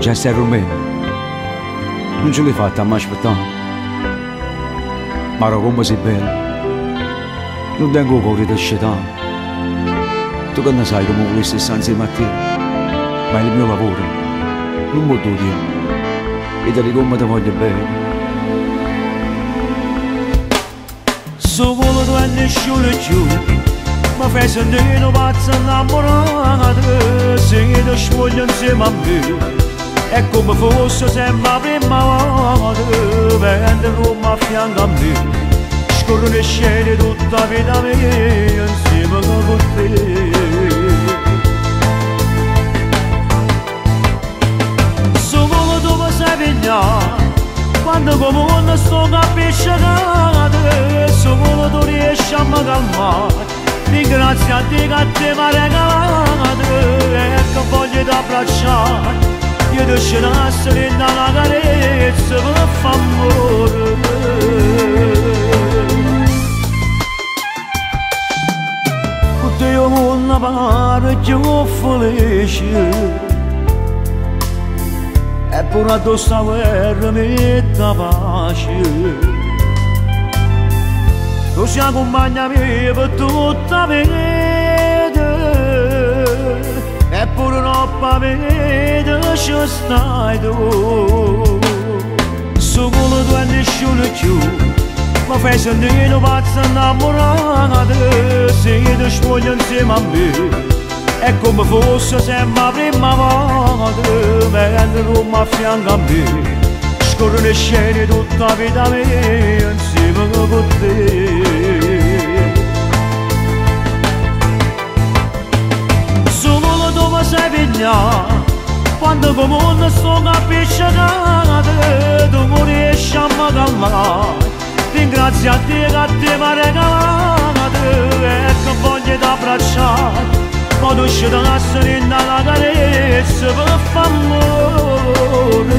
già sei rumeno, non ce l'hai fatta a mai aspettare, ma come sei bella, non tengo cuore di scettare. Tu che ne sai come volessi stare insieme a te, ma è il mio lavoro, non mi tu dire, e te come ti voglio bene. Solo tu e nessuno più, ma fai sentire un pazzo innamorato, se ti svoglio insieme a me. È come fosse sempre la prima volta, vende Roma a fianco a me, scorro le scene tutta la vita mia insieme con te. Solo tu mi sai pigliare, quando come quando sto capisciato, solo tu riesci a mi calmare, ringrazio a te che te mi hai regalato, e che voglio ti abbracciare. Io ti scenasse dentro la carezza per far amore. Con te io non pare più felice, e pure addosso a guerra metta pace. Tu sei compagna mia per tutta la vita, eppure non pavede ci stai tu. Solo tu e nessuno più, ma fai sentire un pazzo innamorato, se ti svoglio insieme a me. È come fosse sempre la prima volta, vende Roma a fianco a me, scorro le scene tutta la vita mia insieme con te. Sai pigliare, quando come non sto capisciato, tu non riesci a mi calmare, ringrazio a te che te mi hai regalato, e che voglio ti abbracciare, ma tu ci danassi dentro la carezza per far amore.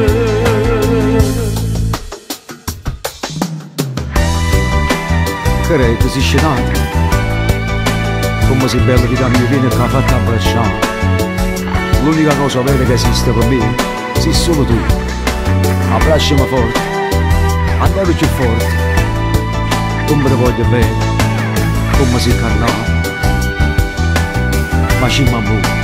Che ti sei scenato, come sei bella vita mia, vieni che ha fatto abbracciare. L'unica cosa vera che esiste per me sei solo tu. Abbracciami forte, ancora più forte, come ti voglio bene, come sei carnato, ma ci m'amore.